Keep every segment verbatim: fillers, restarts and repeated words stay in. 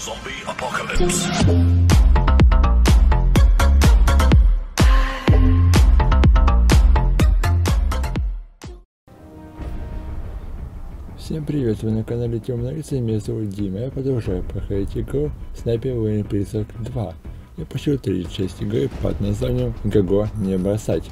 Zombie apocalypse. Всем привет, вы на канале Темная Лица, меня зовут Дима. Я продолжаю проходить игру Снайпер Военный призрак два. Я пошел третью часть игры под названием Гого не бросать.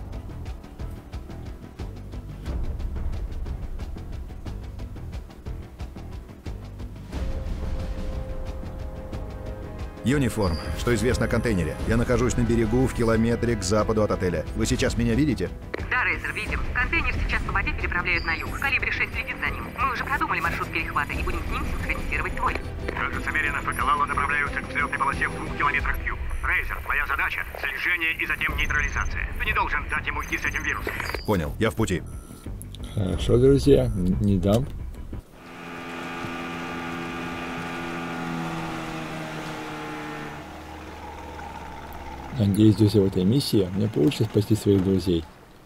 Юниформ. Что известно о контейнере? Я нахожусь на берегу в километре к западу от отеля. Вы сейчас меня видите? Да, Рейзер, видим. Контейнер сейчас по воде переправляют на юг. Калибри шесть следит за ним. Мы уже продумали маршрут перехвата и будем с ним синхронизировать твой. Кажется, Меринов и Калало направляются к взлетной полосе в двух километрах к югу. Рейзер, твоя задача — слежение и затем нейтрализация. Ты не должен дать ему уйти с этим вирусом. Понял, я в пути. Хорошо, друзья, не дам. Надеюсь, друзья, в этой миссии мне получится спасти своих друзей.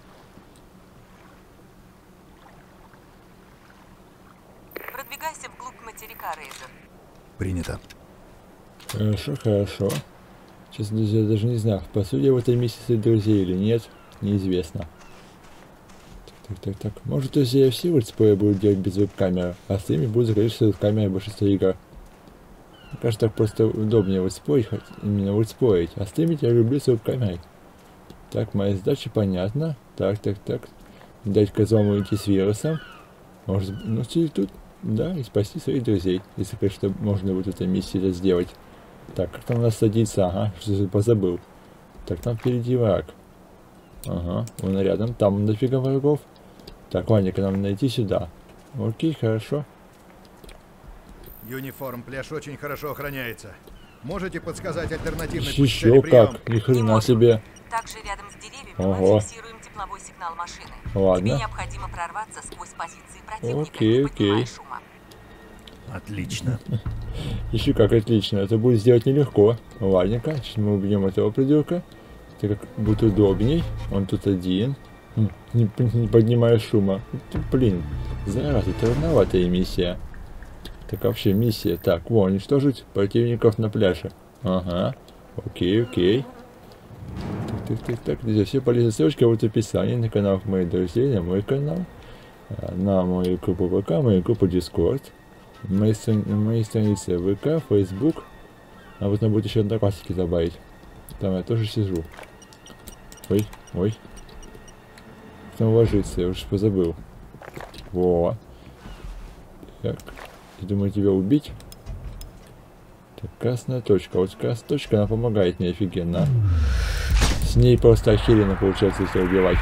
Продвигайся вглубь материка, Рейзер. Принято. Хорошо, хорошо. Честно, друзья, я даже не знаю, спасу ли я в этой миссии своих друзей или нет, неизвестно. Так, так, так, так. Может, друзья, я все летсплеи буду делать без веб-камеры, а с ними буду заходить с веб-камерой большинство игр. Мне кажется, так просто удобнее летсплеить, именно летсплеить, а стримить я люблю с веб-камерой. Так, моя задача понятна. Так, так, так. Дать козлам уйти с вирусом. Может, ну, тут, да, и спасти своих друзей, если, конечно, можно будет в этой миссии это сделать. Так, как там у нас садится? Ага, что-то позабыл. Так, там впереди враг. Ага, он рядом, там дофига врагов. Так, ладненько, нам найти сюда. Окей, хорошо. Юниформ, пляж очень хорошо охраняется. Можете подсказать альтернативный путь Еще как, ни хрена себе. Также рядом с деревьями Ого. мы фиксируем тепловой сигнал машины. Ладно. Тебе необходимо прорваться сквозь позиции противника, Окей, не поднимая окей. шума. Отлично. Еще как отлично, это будет сделать нелегко. Ладненько, сейчас мы убьем этого придурка. Так как будет удобней. Он тут один. Хм, Не, не поднимая шума. Блин, зараза, трудноватая миссия. Так вообще миссия. Так, во, уничтожить противников на пляже. Ага. Окей, окей. Так, так, так, так. Здесь все полезные ссылочки вот в описании на канал моих друзей, на мой канал, на мою группу ВК, мою группу Discord, мои, страни мои страницы ВК, Facebook. А вот надо будет еще одноклассники добавить. Там я тоже сижу. Ой, ой. Там ложится, я уж позабыл. Во. Так. Я думаю, тебя убить. Так, красная точка. Вот красная точка, она помогает мне офигенно. С ней просто охеренно получается, если убивать.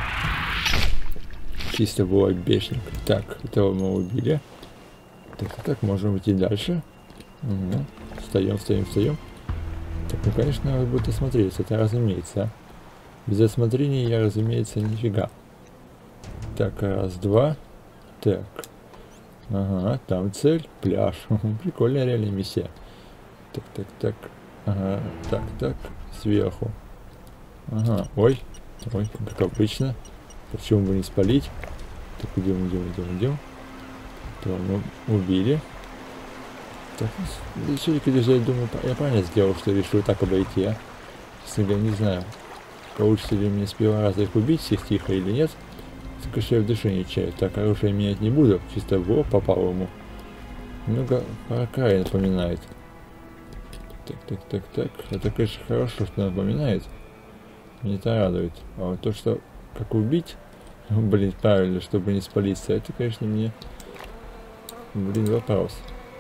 Чисто было бешенько. Так, этого мы убили. Так, так, можем идти дальше. Угу. Встаем, встаем, встаем. Так, ну, конечно, надо будет осмотреться, это разумеется. Без осмотрения я, разумеется, нифига. Так, раз, два. Так. Ага, там цель, пляж. Прикольная реальная миссия. Так, так, так. Ага, так, так. Сверху. Ага, ой. Ой, как обычно. Почему бы не спалить? Так, идем, идем, идем, идем. То мы убили. Так, все-таки, друзья, я думаю, я правильно сделал, что решил так обойти, а? Честно говоря, не знаю, получится ли мне с первого раза их убить всех тихо или нет. Только что я в душе не чаю. Так, оружие менять не буду. Чисто в лоб попал ему. Много Фар-Край напоминает. Так, так, так, так. Это, конечно, хорошо, что напоминает. Мне это радует. А вот то, что как убить, блин, правильно, чтобы не спалиться, это, конечно, мне, блин, вопрос.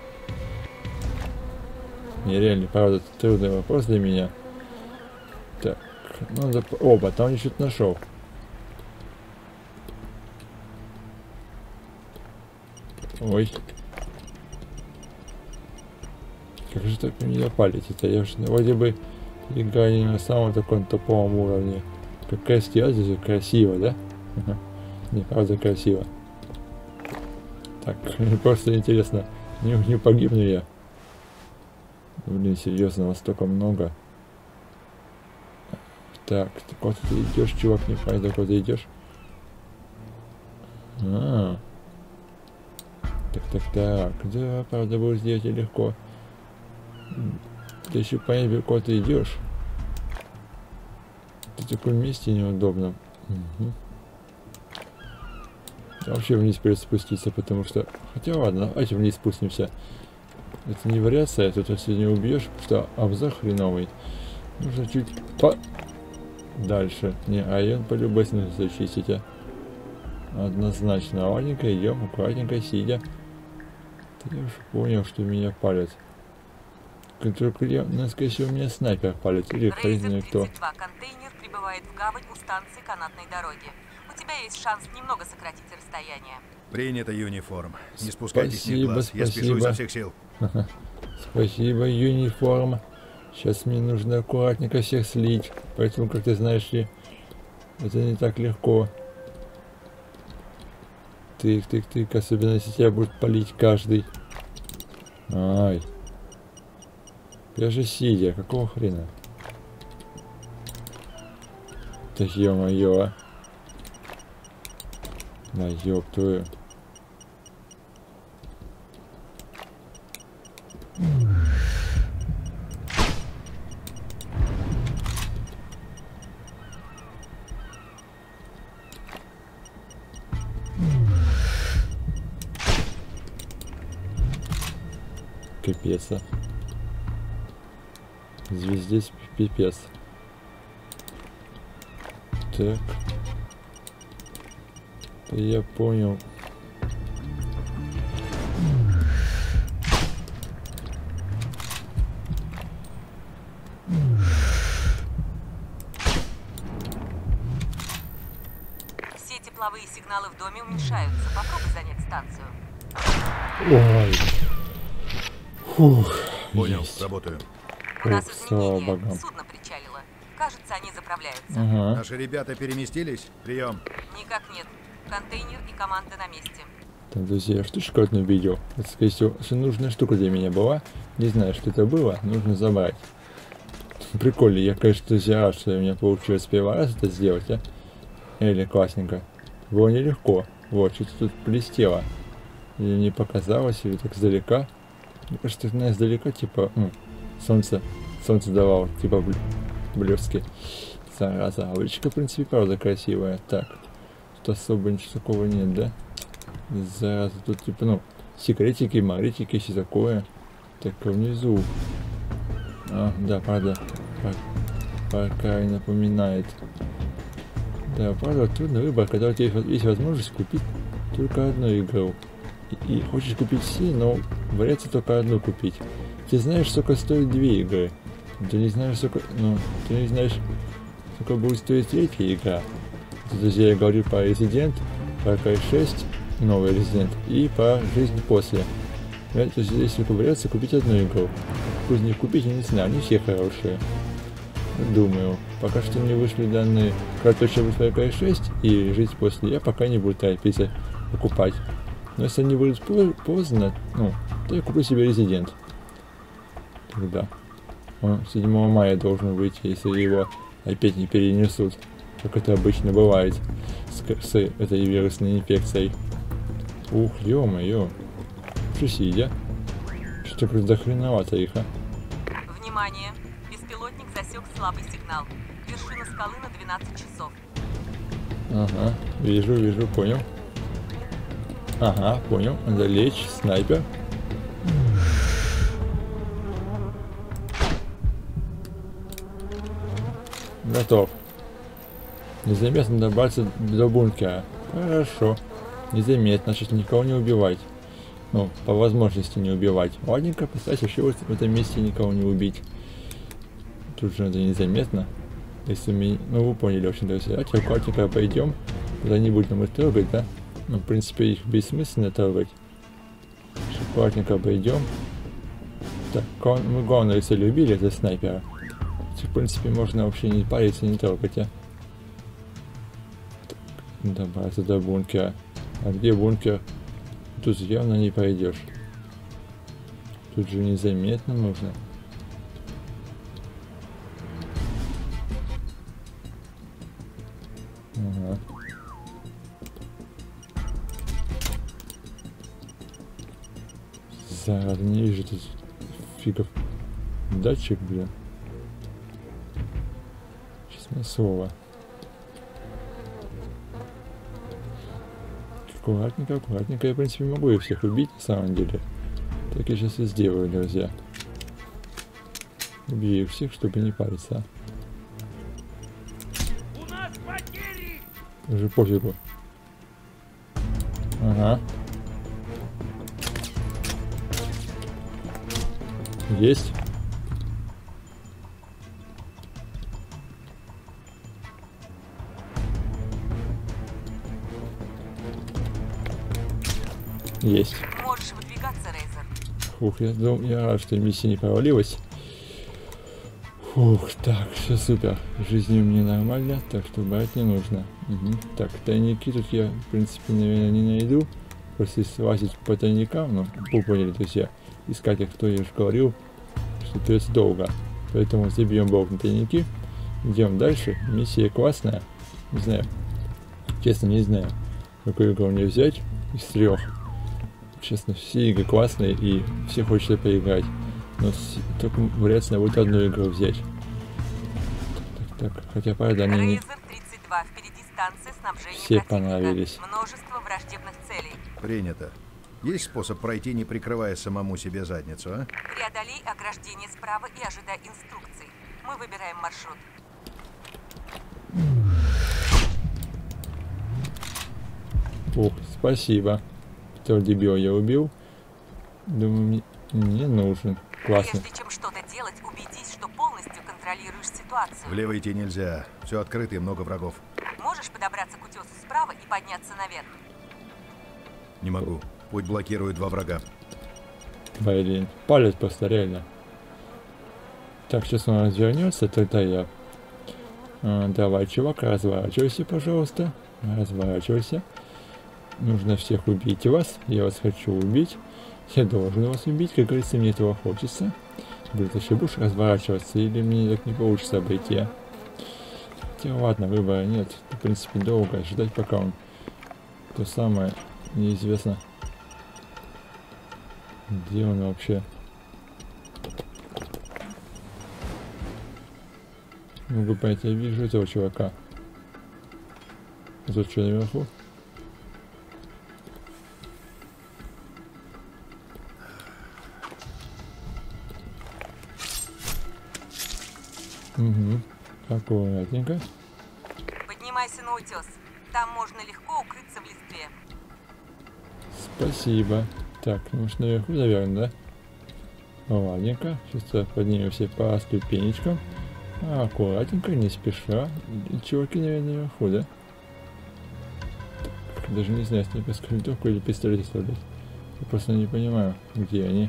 Не, реально, правда, это трудный вопрос для меня. Так, надо... Оба, там я что-то нашел. Ой. Как же так меня палить? Это я же вроде бы играю не на самом таком топовом уровне. Какая стила здесь красиво, да? Ага. Не, правда красиво. Так, просто интересно, не, не погибну я. Блин, серьезно, вас столько много. Так, ты куда ты идешь, чувак, не понятно, куда ты идешь. А, -а, -а. Так, так, так, да, правда, будет сделать легко. Ты еще понять, куда ты идешь. Ты в таком месте неудобно. Угу. Вообще вниз придется спуститься, потому что... Хотя ладно, давайте вниз спустимся. Это не вариация, тут если не убьешь, потому что обзор хреновый. Нужно чуть по... Дальше. Не, район по-любому нужно зачистить. А? Однозначно. Ладненько идем, аккуратненько сидя. Я уж понял, что меня палят. Только я, ну, скорее всего, у меня снайпер палит. Или хрен знает кто. Контейнер прибывает в гавань у станции канатной дороги. У тебя есть шанс немного сократить расстояние. Принято, Юниформ. Не спускайтесь с них Спасибо, глаз. Я спешу изо всех сил. Спасибо, Юниформ. Сейчас мне нужно аккуратненько всех слить. Поэтому, как ты знаешь ли, это не так легко. Тык, тык, тык. Особенно, если тебя будет палить каждый. Ай. Я же сидя. Какого хрена? Да ё-моё, а. Да ёб твою. Капец, а. Здесь пипец. Так. Да я понял. Все тепловые сигналы в доме уменьшаются. Попробуй занять станцию. Ой. Фух. Понял, Есть. работаю. У нас Ох, слава изменения. богам. Судно причалило. Кажется, они заправляются. Ага. Наши ребята переместились? Прием. Никак нет. Контейнер и команда на месте. Там, друзья, я штучку одну видел. Это, скорее всего, очень нужная штука для меня была. Не знаю, что это было. Нужно забрать. Прикольно. Я, конечно, друзья, рад, что у меня получилось первый раз это сделать, а. Или классненько. Было нелегко. Вот, что-то тут блестело. Или не показалось, или так издалека. Мне кажется, это издалека, типа, ну, солнце, солнце давало, типа, бл блестки. Зараза. А лычка, в принципе, правда красивая. Так. Тут особо ничего такого нет, да? Зараза. Тут, типа, ну, секретики, маритики, все такое. Так, а внизу. А, да, правда. Пока и напоминает. Да, правда, трудный выбор, когда у тебя есть возможность купить только одну игру. И, и хочешь купить все, но вариация только одну купить. Ты знаешь, сколько стоит две игры. Ты не знаешь, сколько... Ну, ты не знаешь, сколько будет стоить третья игра. Друзья, я говорю по Resident, Far Cry шесть, новый Resident, и по Жизнь после. То есть здесь только вариация купить одну игру. Пусть не купить, я не знаю, они все хорошие. Думаю. Пока что не вышли данные, как точно будет Far Cry шесть и Жизнь после, я пока не буду торопиться покупать. Но если они будут поздно, ну, то я куплю себе Resident. Тогда. Он седьмого мая должен выйти, если его опять не перенесут. Как это обычно бывает с, с этой вирусной инфекцией. Ух, ё-моё. Что сидя? Что такое дохреновато их, а? Внимание! Беспилотник засек слабый сигнал. Вершина скалы на двенадцать часов. Ага, вижу, вижу, понял. Ага, понял. Надо лечь, снайпер. Готов. Незаметно добраться до бункера. Хорошо. Незаметно, значит никого не убивать. Ну, по возможности не убивать. Ладненько, постарайся вообще в этом месте никого не убить. Тут же надо незаметно. Если мы... Ну, вы поняли, в общем-то, давайте аккуратненько пойдем. Куда не будем их трогать, да? Ну, в принципе, их бессмысленно трогать. Аккуратненько пойдем. Так, мы главное, если любили, это снайпера. В принципе, можно вообще не париться, не трогать, а. Добраться до бункера. А где бункер? Тут явно не пойдешь. Тут же незаметно нужно. Ага. Зараза, не вижу тут фигов. Датчик, блин. Честное слово. Аккуратненько, аккуратненько. Я, в принципе, могу их всех убить, на самом деле. Так я сейчас и сделаю, друзья. Убью их всех, чтобы не париться. У нас потери! Уже пофигу. Ага. Есть. Есть. Можешь выдвигаться, Рейзер. Фух, я, дум, я рад, что миссия не провалилась. Фух, так, все супер. Жизнь у меня нормально, так что брать не нужно. Угу. Так, тайники тут я, в принципе, наверное, не найду. Просто если лазить по тайникам, ну, вы поняли, друзья, искать их, кто я уже говорил, что придется долго. Поэтому забьем блок на тайники. Идем дальше. Миссия классная. Не знаю. Честно, не знаю, какую игру мне взять из трех. Честно, все игры классные и все хочется поиграть. Но с... только вряд ли будет одну игру взять. Так, так, хотя правда они не... Рейзер тридцать два, впереди станция снабжения Все противника. понравились. Множество враждебных целей. Принято. Есть способ пройти, не прикрывая самому себе задницу, а? Преодолей ограждение справа и ожидай инструкций. Мы выбираем маршрут. Ух, спасибо. Этого дебила я убил. Думаю, мне не нужен. Классно. Прежде чем что-то делать, убедись, что полностью контролируешь ситуацию. Влево идти нельзя. Все открыто и много врагов. Можешь подобраться к утесу справа и подняться наверх. Не могу. Путь блокирует два врага. Блин, палец просто реально. Так, сейчас он развернется, тогда я... А, давай, чувак, разворачивайся, пожалуйста. Разворачивайся. Нужно всех убить вас. Я вас хочу убить. Я должен вас убить, как говорится, мне этого хочется. Блин, ты еще будешь разворачиваться, или мне так не получится обойти, а? Хотя ладно, выбора нет. В принципе, долго ждать, пока он... То самое, неизвестно. Где он вообще? Могу понять, я вижу этого чувака. Тут что наверху? Угу. Аккуратненько. Поднимайся на утес. Там можно легко укрыться в листве. Спасибо. Так, может наверху, наверное, да? Ладненько. Сейчас поднимемся по ступенечкам. Аккуратненько, не спеша. И чуваки, наверное, наверху, да? Так, даже не знаю, снайперскую винтовку или пистолет оставлять. Я просто не понимаю, где они.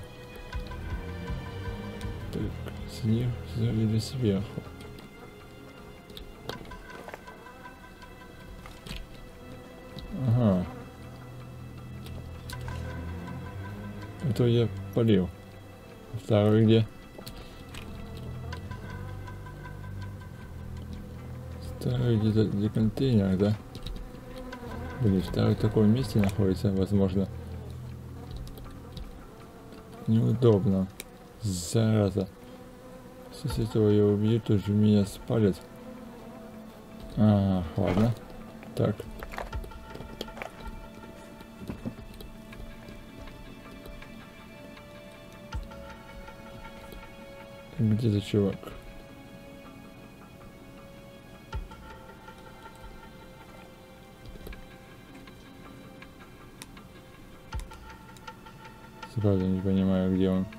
Так, снизу или сверху. Ага. Это я полил. Второй где? Второй где-то где контейнер, да? Блин, второй в таком месте находится, возможно. Неудобно. Зараза. Если с этого я убью, то же меня спалят. А, ладно. Так. Где за чувак? Правда не понимаю, где он.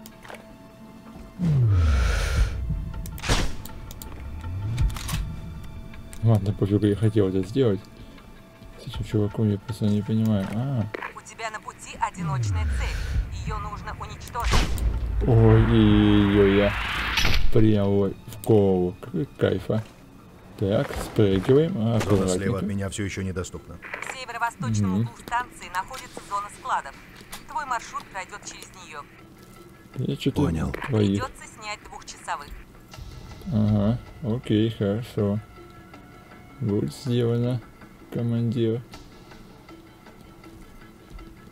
Ладно, пофигу, я хотел это сделать. С этим чуваком я просто не понимаю. А. У тебя на пути одиночная цель. Ее нужно уничтожить. Ой-ой-ой, я прямо в голову. Какой кайф, а. Так, спрыгиваем. Зона слева от Аккуратненько. меня все еще недоступна. В северо-восточном Мгм. углу станции находится зона складов. Твой маршрут пройдет через нее. Я что-то Понял. твоих. Придется снять двухчасовых. Ага, окей, хорошо. Будет сделано, командир.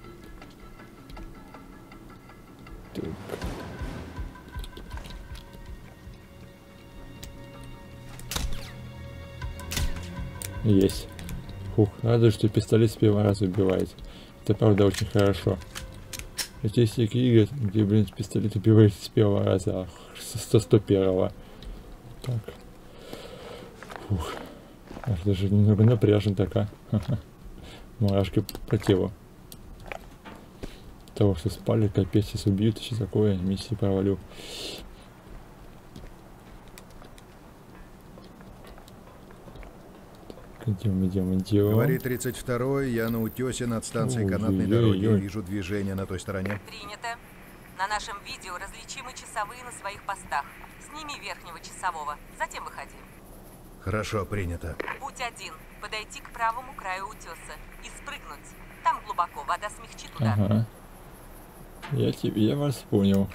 Так. Есть. Фух, радует, что пистолет с первого раза убивает. Это правда очень хорошо. Ведь есть такие игры, где, блин, пистолет убивает с первого раза, а со сто первого. Так. Фух. Аж даже немного напряжен такая. Мурашки по телу. Того, что спали, капец, сейчас убьют, еще такое, миссию провалю. Идем, идем, идем. Говорит тридцать второй, я на утесе над станцией канатной дороги. Вижу движение на той стороне. Принято. На нашем видео различимы часовые на своих постах. Сними верхнего часового, затем выходи. Хорошо, принято. Путь один. Подойти к правому краю утеса и спрыгнуть. Там глубоко, вода смягчит удар. Ага. Я тебе, я вас понял.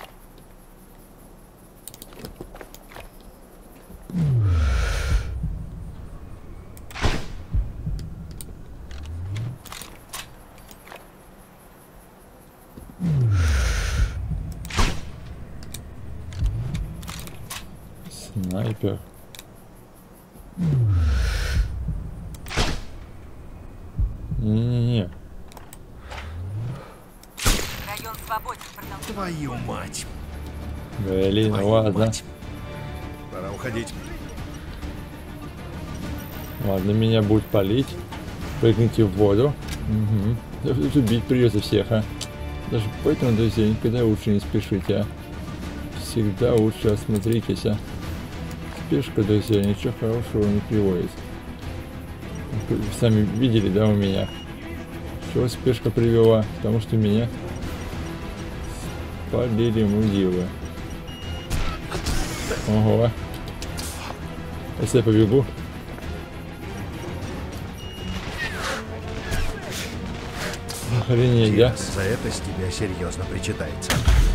Снайпер. Не-не-не. Район свободен. Твою мать. Блин, Твою ладно. мать. Пора уходить. Ладно, меня будет палить. Прыгните в воду. Угу. Тут убить придется всех, а. Даже поэтому, друзья, никогда лучше не спешите, а. Всегда лучше осмотритесь, а. Спешка, друзья, ничего хорошего не приводит. Вы сами видели, да, у меня? Чего спешка привела? Потому что меня спалили мудилы. Ого. Если я побегу. Охренеть, да? За это с тебя серьезно причитается.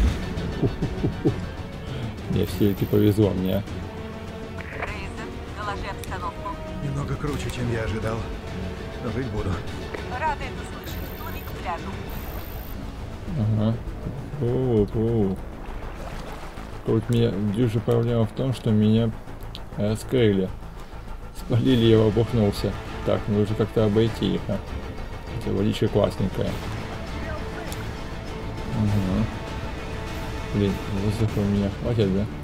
Мне все-таки повезло мне. Рейзер, доложи обстановку. Немного круче, чем я ожидал. Но жить буду. Рада это слышать. Плыви к пляжу. Ага. О-о-о. Вот меня дюжа проблема в том, что меня раскрыли. Спалили, я обухнулся. Так, нужно как-то обойти их, а. Это водичка классненькая. Угу. Блин, воздуха у меня хватит, да?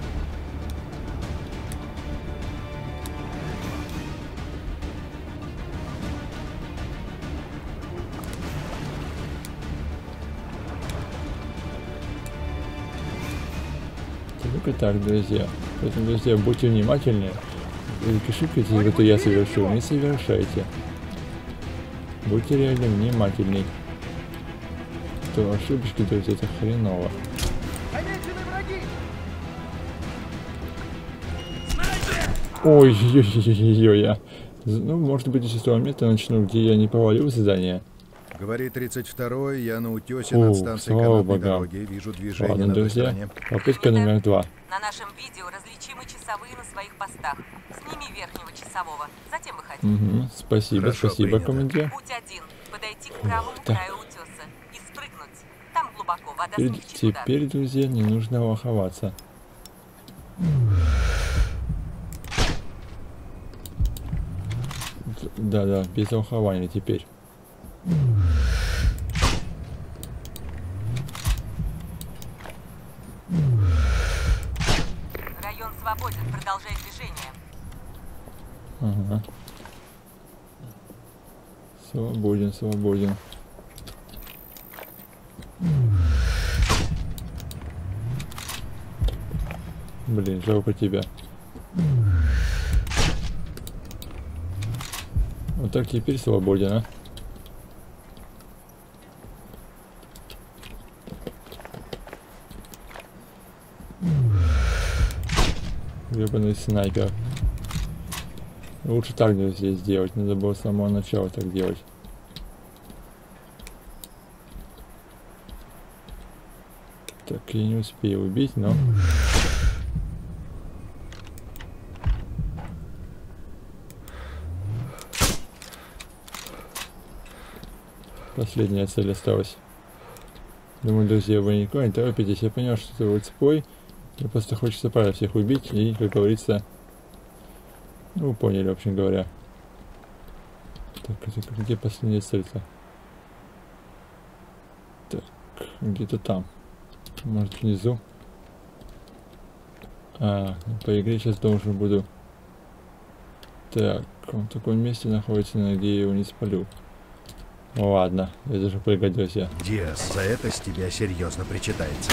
Только так, друзья. Поэтому, друзья, будьте внимательны. Ошибки, которые я совершил, не совершайте. Будьте реально внимательны. То ошибочки, друзья, это хреново. Ой-ой-ой-ой-ой, я. Ну, может быть, если с того места начну, где я не провалил задание. Говорит тридцать второй, я на утесе О, над станцией слава канатной богам. дороги. Вижу движение Ладно, на той друзья, стороне. попытка номер два. На нашем видео различимы часовые на своих постах. Сними верхнего часового, затем выходи. Угу, спасибо, Хорошо, спасибо, принято. командир. Путь один. Подойти к правому так. краю утеса и спрыгнуть. Там глубоко, вода Теперь, смягчит удар. теперь, друзья, не нужно лоховаться. Да-да, без лохования теперь. Район свободен, продолжай движение. Ага. Свободен, свободен. Блин, жалко тебя. Вот так теперь свободен, а? Гребаный снайпер. Лучше так здесь сделать, надо было с самого начала так делать. Так, я не успею убить, но... Последняя цель осталась. Думаю, друзья, вы никуда не торопитесь. Я понял, что это летсплей. Мне просто хочется пара всех убить и, как говорится... Ну, вы поняли, в общем говоря. Так, это где последняя цель-то? Так, где-то там. Может, внизу. А, по игре сейчас должен буду... Так, он в таком месте находится, где я его не спалю. Ладно, я даже пригодился. Диас, за это с тебя серьезно причитается.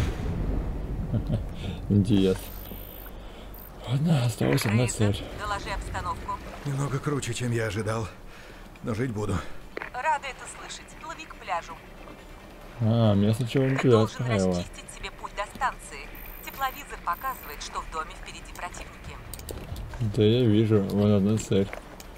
Диас. Ладно, осталась одна цель. Доложи обстановку. Немного круче, чем я ожидал. Но жить буду. Рада это слышать. Плыви к пляжу. А, меня сначала не Ты туда должен отправила. расчистить себе путь до станции. Тепловизор показывает, что в доме впереди противники. Да я вижу, вон одна цель.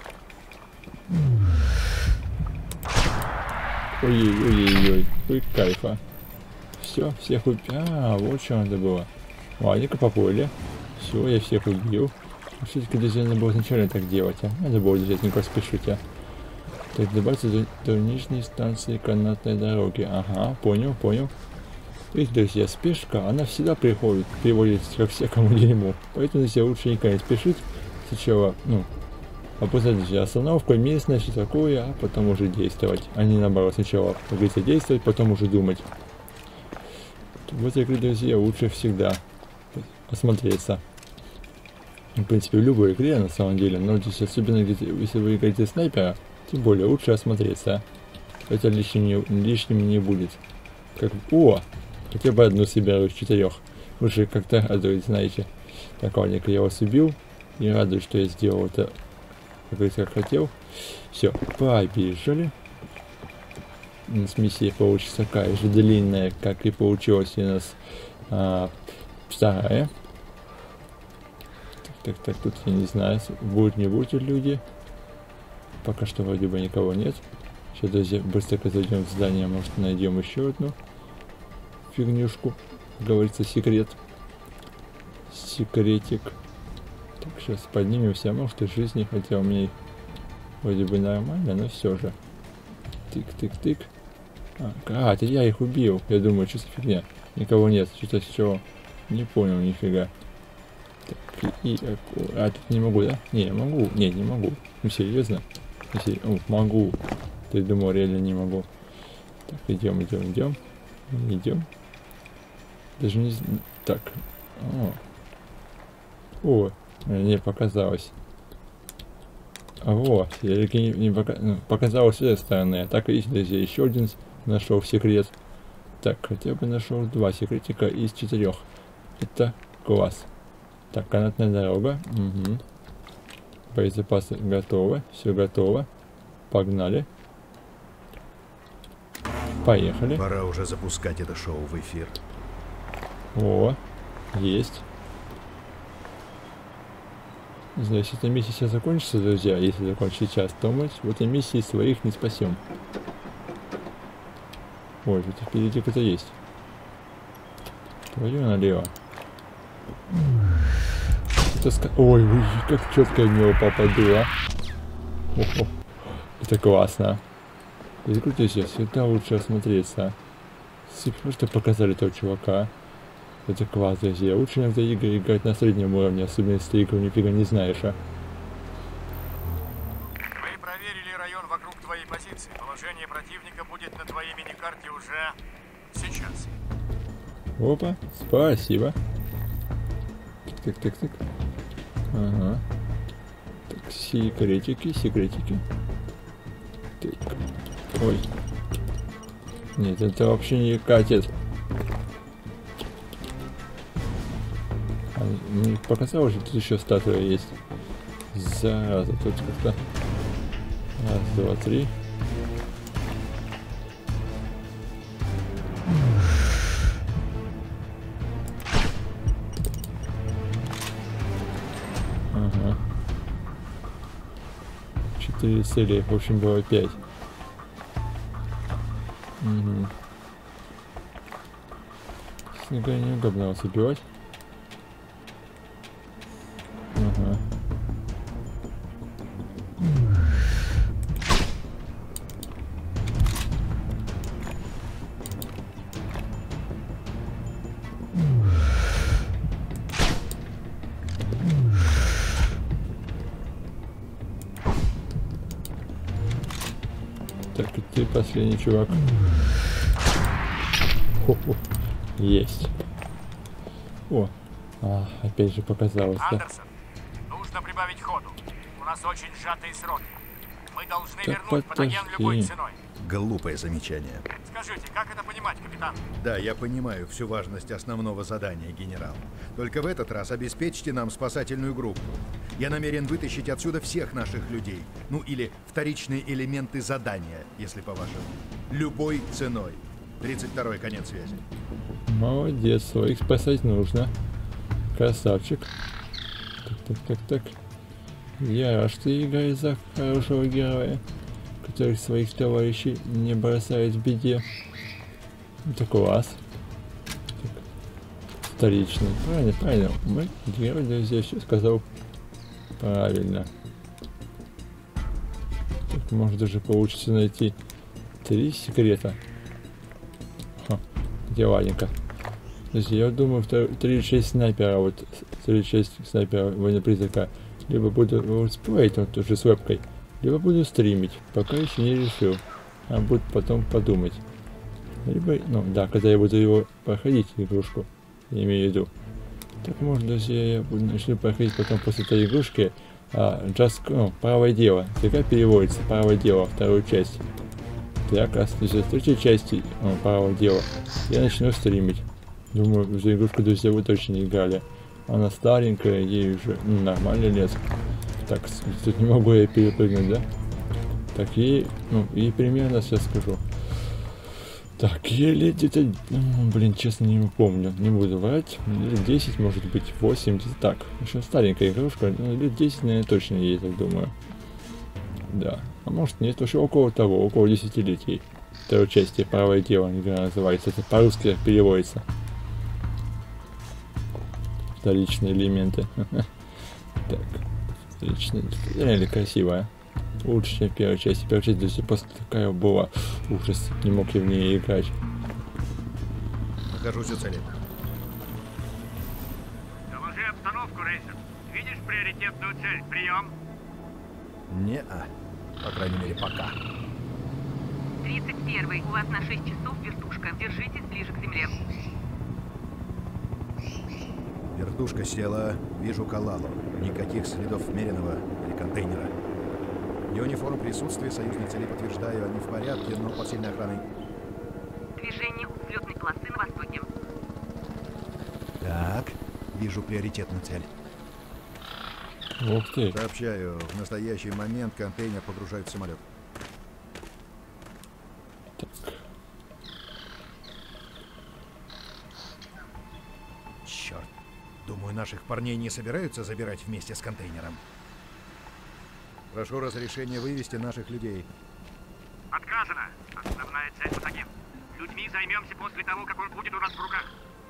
Ой-ой-ой-ой, ой, кайфа. Все, всех убил. А, вот что надо было. Ладненько, поплыли. Все, я всех убил. Все-таки друзья, надо было изначально так делать, а? Надо было держать, никак спешить, а. Так, добавиться до, до нижней станции канатной дороги. Ага, понял, понял. Видите, друзья, спешка, она всегда приходит, приводит ко всякому дерьму. Поэтому, друзья, лучше никогда не спешить. Сначала, ну, опознать, друзья, остановку, местность, что такое, а потом уже действовать. А не наоборот, сначала, как говорится, действовать, потом уже думать. В этой игре, друзья, лучше всегда осмотреться. В принципе, в любой игре, на самом деле, но здесь, особенно если вы играете снайпера, тем более лучше осмотреться. Это лишним не, лишним не будет. Как, о, хотя бы одну соберу из четырех. Вы же как-то радуете, знаете. Так, ладненько, я вас убил. И радуюсь, что я сделал это, как говорится, как хотел. Все, побежали. С миссией получится такая же длинная, как и получилась у нас а, вторая. Так, так, так, тут я не знаю, будут не будут люди. Пока что вроде бы никого нет. Сейчас, друзья, быстренько зайдем в здание, может найдем еще одну фигнюшку. Как говорится, секрет. Секретик. Так, сейчас поднимемся, может и жизни, хотя у меня вроде бы нормально, но все же. Тык-тык-тык. А, а, это я их убил. Я думаю, что за фигня. Никого нет. Что-то с чего. Не понял нифига. Так, и, и а, тут не могу, да? Не, я могу. Не, не могу. Ну, серьезно? Если... О, могу. Ты думал, реально не могу. Так, идем, идем, идем. Идем. Даже не... Так. О. О, мне показалось. А вот, я не, не пока... ну, показалось с этой стороны. А так, видите, друзья, еще один нашел секрет. Так, хотя бы нашел два секретика из четырех. Это класс. Так, канатная дорога. Угу. Боезапасы готовы. Все готово. Погнали. Поехали. Пора уже запускать это шоу в эфир. О, есть. Не знаю, если эта миссия сейчас закончится, друзья, если закончится сейчас, то мы в этой миссии своих не спасем. Ой, тут впереди кто-то есть. Твою налево. Это ска... Ой, как четко в него попаду, а. О-хо. Это классно. Это круто сейчас, всегда лучше осмотреться. Спасибо, что показали того чувака. Это класс, друзья. Лучше иногда игры играть на среднем уровне, особенно если ты игру нифига не знаешь, а. Мы проверили район вокруг твоей позиции. Положение противника будет на твоей миникарте уже сейчас. Опа, спасибо. Так, так, так. Ага. Так, секретики, секретики. Так. Ой. Нет, это вообще не катит. А, мне показалось, что тут еще статуя есть. Зараза, тут как-то. Раз, два, три. Ага. Четыре цели, в общем, было пять. Угу. Снега неудобно вас убивать. Ага. ты последний чувак. Хо-хо. Есть. О, а, опять же показалось, да? Андерсон, нужно прибавить ходу. У нас очень сжатые сроки. Мы должны Так вернуть подожди. патоген любой ценой. Глупое замечание. Скажите, как это понимать, капитан? Да, я понимаю всю важность основного задания, генерал. Только в этот раз обеспечьте нам спасательную группу. Я намерен вытащить отсюда всех наших людей. Ну или вторичные элементы задания, если по-вашему. Любой ценой. тридцать второй, конец связи. Молодец, своих спасать нужно. Красавчик. Так, так, так, так. Я рад, что ты играешь за хорошего героя, который своих товарищей не бросает в беде. Это класс. Так. Вторичный. Правильно, правильно. Мы герой здесь все сказал правильно. Так, может даже получится найти три секрета. Ха, где ладненько. Подожди, я думаю, тридцать шесть снайпера, вот тридцать шесть снайпера военно-призрака. Либо буду вот, спрейт вот тоже с вебкой, либо буду стримить, пока еще не решил. А буду потом подумать. Либо, ну да, когда я буду его проходить, игрушку, я имею в виду. Так может даже я буду, начну проходить потом после этой игрушки, а, just, ну, правое дело. Как переводится правое дело, вторую часть. Так, а с третьей части, ну, правое дело, я начну стримить. Думаю, за игрушку друзья вы точно не играли. Она старенькая, ей уже ну, нормальный лет. Так, тут не могу я перепрыгнуть, да? Так, ей, ну, ей примерно сейчас скажу. Так, ей лет где-то, ну, блин, честно не помню, не буду врать. Лет десять, может быть, восемь, где-то так. Еще старенькая игрушка, ну, лет десять, наверное, точно ей, так думаю. Да, а может нет, уже около того, около десятилетий. Второй части, правое дело, игра называется, это по-русски переводится. Вторичные элементы. Так, вторичные. Реально красивая. Лучше, чем первая часть. Первая часть даже просто такая была. Ужас. Не мог я в ней играть. Нахожусь у цели. Доложи обстановку, Рейсер. Видишь приоритетную цель? Прием. Не-а. По крайней мере, пока. тридцать первый. У вас на шесть часов вертушка. Держитесь ближе к земле. Вертушка села, вижу Калалу. Никаких следов Меренова или контейнера. Ее униформу присутствие союзной цели подтверждаю, они в порядке, но под сильной охраной. Движение у взлетной полосы на востоке. Так, вижу приоритетную цель. Ух ты. Сообщаю, в настоящий момент контейнер погружают в самолет. Так. Черт. Думаю, наших парней не собираются забирать вместе с контейнером. Прошу разрешения вывести наших людей. Отказано. Основная цель патоген. Людьми займемся после того, как он будет у нас в руках.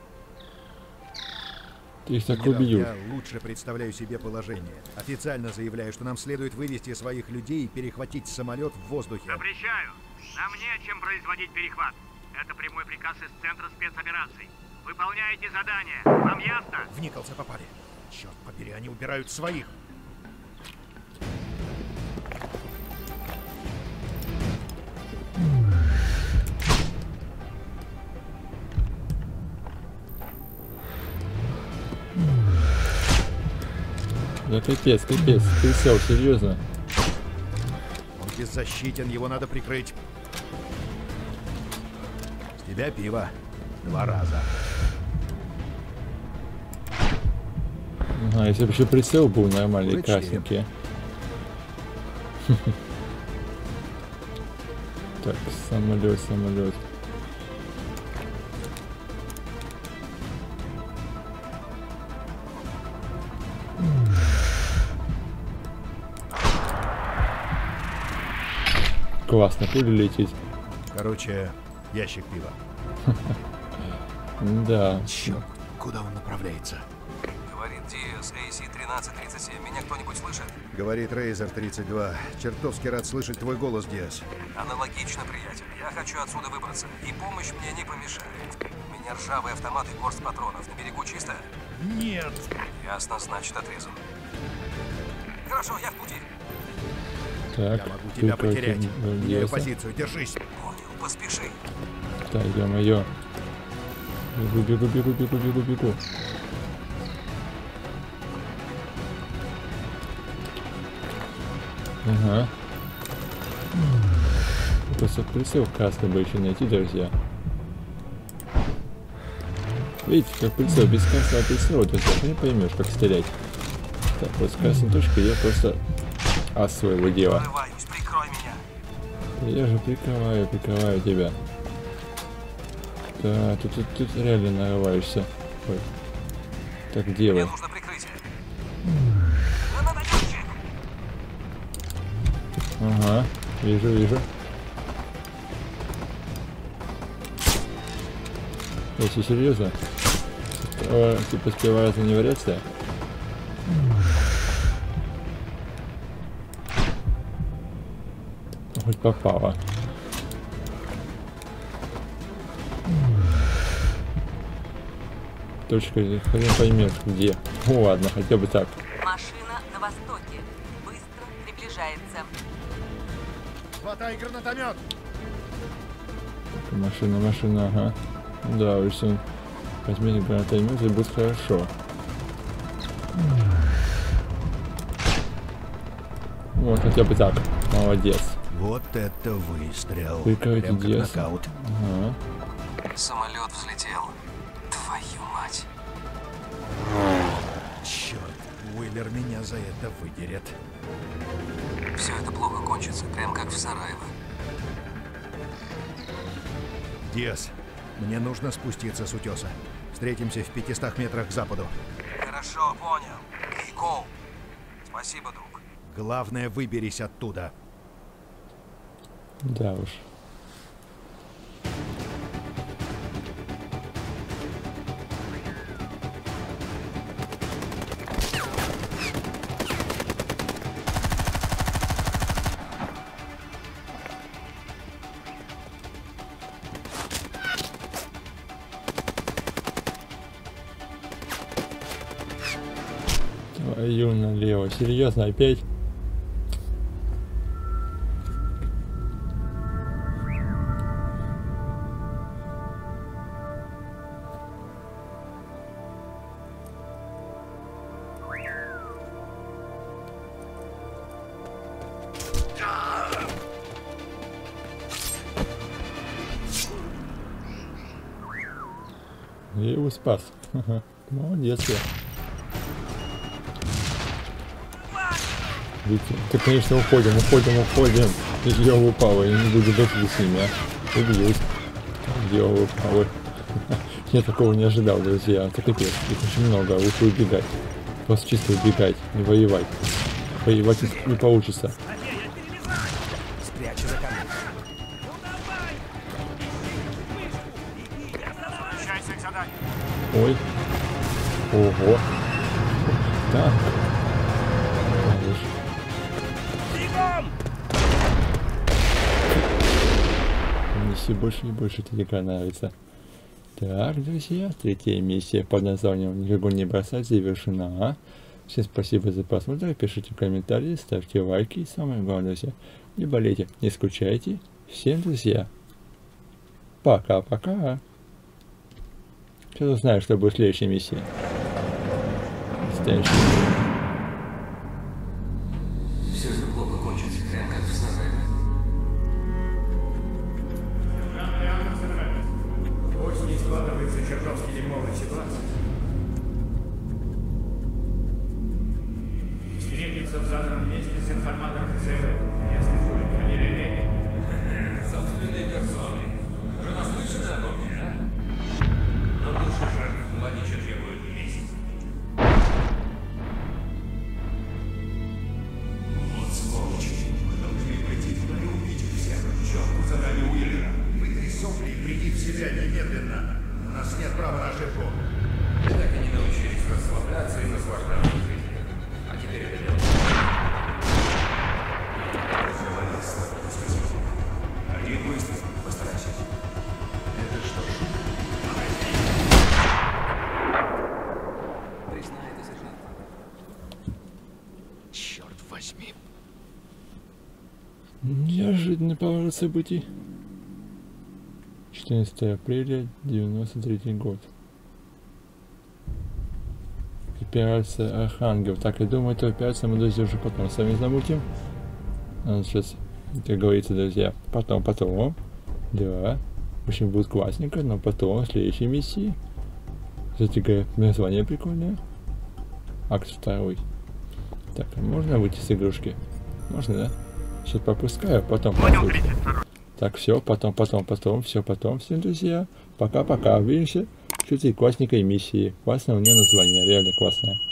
Ты их так Генерал, убедил. я лучше представляю себе положение. Официально заявляю, что нам следует вывести своих людей и перехватить самолет в воздухе. Запрещаю. Нам нечем производить перехват. Это прямой приказ из Центра спецопераций. Выполняйте задание. Вам ясно? В Николса попали. Черт побери, они убирают своих. Да капец, капец, присел, серьезно. Он беззащитен, его надо прикрыть. С тебя пиво. Два раза. Ага, если бы еще прицел был нормальный, Врачи. красненький. Так, самолет, самолет. Классно, пуля летит. Короче, ящик пива. Да. Черт, куда он направляется? Говорит Диас, эй си тринадцать тридцать семь. Меня кто-нибудь слышит? Говорит Рейзер тридцать два. Чертовски рад слышать твой голос, Диас. Аналогично, приятель. Я хочу отсюда выбраться, и помощь мне не помешает. У меня ржавый автомат и горсть патронов. На берегу чисто? Нет. Ясно, значит отрезан. Хорошо, я в пути. Так, Я могу тебя потерять. Меняю Диаса. позицию, держись. Понял, поспеши. Так, ё-моё. Бегу, бегу, бегу, бегу, бегу, бегу. Ага. Просто прицел красный бы еще найти, друзья. Видите, как прицел, без красного прицела, друзья, ты не поймешь, как стрелять. Так, вот с красной точкой я просто ас своего дела. Врываюсь, прикрой меня. Я же прикрываю, прикрываю тебя. Да, тут, тут, тут реально нарываешься. Ой. Так, делай. Мне нужно прикрытие. Гранатометчик! Ага, вижу, вижу. Если серьезно, О, типа с первого раза не валяться. Хоть попало. Точка, хрен поймешь где. Ну ладно, хотя бы так. Машина на востоке. Быстро приближается. Хватай гранатомет. Машина, машина, ага. Да, если он возьмет гранатомет, будет хорошо. Вот, хотя бы так. Молодец. Вот это выстрел. Прикройте Прям как Диаса. нокаут. Ага. Самолет взлетел. Твою мать. Черт, Уиллер меня за это выдерет. Все это плохо кончится, прям как в Сараево. Диас, мне нужно спуститься с утеса. Встретимся в пятистах метрах к западу. Хорошо, понял. Эй, Коул. Спасибо, друг. Главное, выберись оттуда. Да уж. Твою налево. Серьезно, опять? Я его спас. Ага. Молодец я. Видите? Ты, конечно, уходим, уходим, уходим. Я упал, я не буду биться с ними, а. Убьюсь. Я упал. Я такого не ожидал, друзья. Это капец. Их очень много. Лучше убегать. Просто чисто убегать, не воевать. Воевать не получится. Спрячь за камень. Ну давай! Возвращайся к заданию. Ой. Ого. Так. Бегом! Мне все больше и больше эта игра нравится. Так, друзья, третья миссия под названием «Никого не бросать» завершена. Всем спасибо за просмотр, пишите комментарии, ставьте лайки и самое главное, друзья, не болейте, не скучайте. Всем, друзья, пока-пока. Сейчас узнаю, что будет в следующей миссии. Следующей. Все это плохо кончится, прям как в Сараево. Пусть не складывается чертовски дерьмовая ситуация. Встретиться в заданном месте с информатором ЦРУ. Если только не лелеет. Собственной персоной. Уже наслышаны о том, да? Но души жертв Владича требуют месть. Неожиданный поворот событий. четырнадцатое апреля девяносто третий год. Операция Архангел. Так, я думаю, эту операцию мы, друзья, уже потом сами замутим. А сейчас, как говорится, друзья, потом, потом. Да. В общем, будет классненько, но потом, в следующей миссии. Кстати говоря, название прикольное. Акт второй. Так, а можно выйти с игрушки? Можно, да? Сейчас пропускаю, потом. Понял, тридцать второй. Так, все, потом, потом, потом, все, потом, всем, друзья. Пока-пока, увидимся в этой классненькой миссии. Классное у нее название, реально классное.